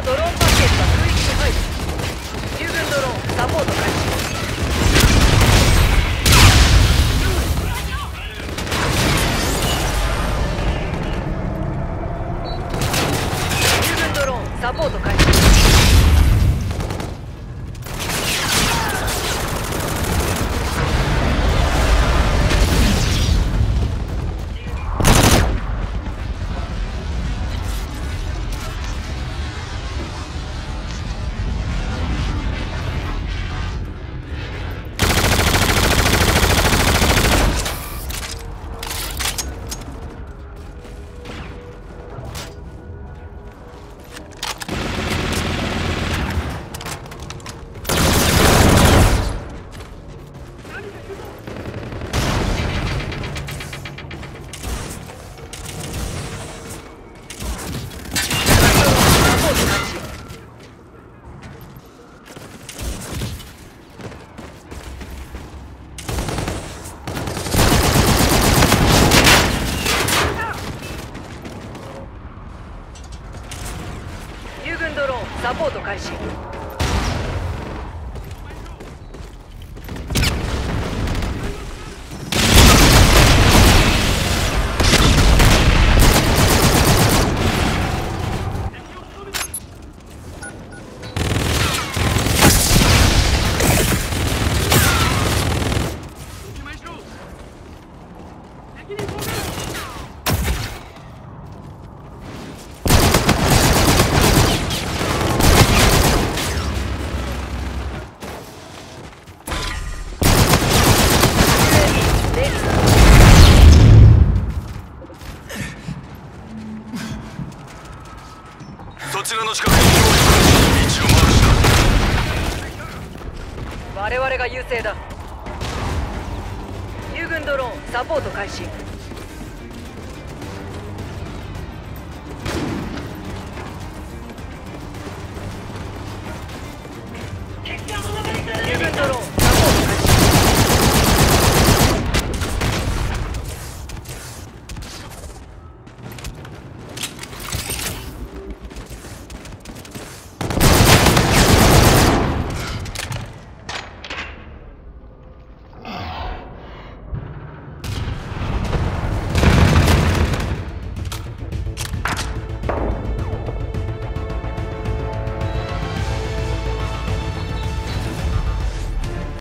のドローンパッケージが空域に入る。友軍ドローンサポート開始。友軍ドローンサポート開始。友軍ドローンサポート開始。 そちらの近くに位置をマークした。 我々が優勢だ。友軍ドローンサポート開始。